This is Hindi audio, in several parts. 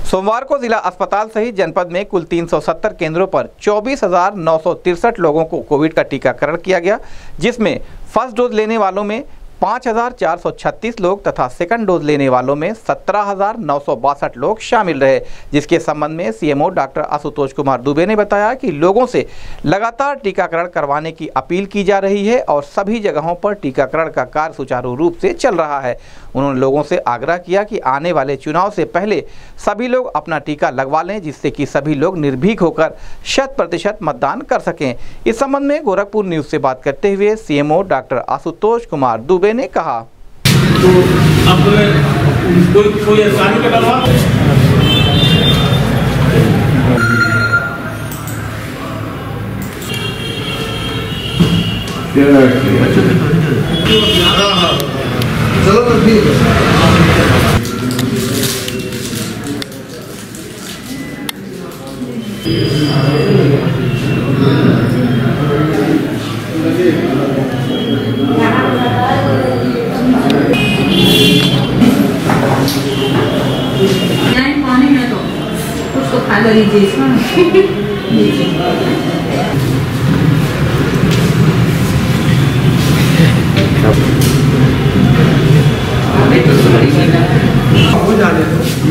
सोमवार को जिला अस्पताल सहित जनपद में कुल 370 केंद्रों पर 24,963 लोगों को कोविड का टीकाकरण किया गया, जिसमें फर्स्ट डोज लेने वालों में 5,436 लोग तथा सेकंड डोज लेने वालों में 17,962 लोग शामिल रहे। जिसके संबंध में सीएमओ डॉक्टर आशुतोष कुमार दुबे ने बताया कि लोगों से लगातार टीकाकरण करवाने की अपील की जा रही है और सभी जगहों पर टीकाकरण का कार्य सुचारू रूप से चल रहा है। उन्होंने लोगों से आग्रह किया कि आने वाले चुनाव से पहले सभी लोग अपना टीका लगवा लें, जिससे कि सभी लोग निर्भीक होकर 100% मतदान कर सकें। इस संबंध में गोरखपुर न्यूज से बात करते हुए सीएमओ डॉक्टर आशुतोष कुमार दुबे ने कहा, तो अब कोई आसानी का करवा चलो तो ठीक है। पानी में तो कुछ तो खा लीजिए इसमें। हो जाने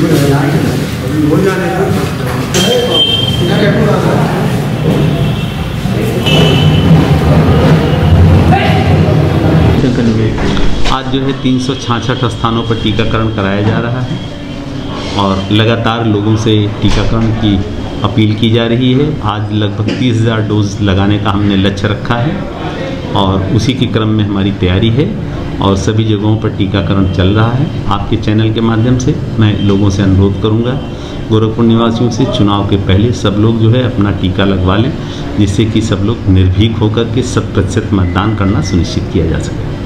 आज जो है 366 स्थानों पर टीकाकरण कराया जा रहा है और लगातार लोगों से टीकाकरण की अपील की जा रही है। आज लगभग 30,000 डोज लगाने का हमने लक्ष्य रखा है और उसी के क्रम में हमारी तैयारी है और सभी जगहों पर टीकाकरण चल रहा है। आपके चैनल के माध्यम से मैं लोगों से अनुरोध करूंगा, गोरखपुर निवासियों से, चुनाव के पहले सब लोग जो है अपना टीका लगवा लें, जिससे कि सब लोग निर्भीक होकर के 100% मतदान करना सुनिश्चित किया जा सके।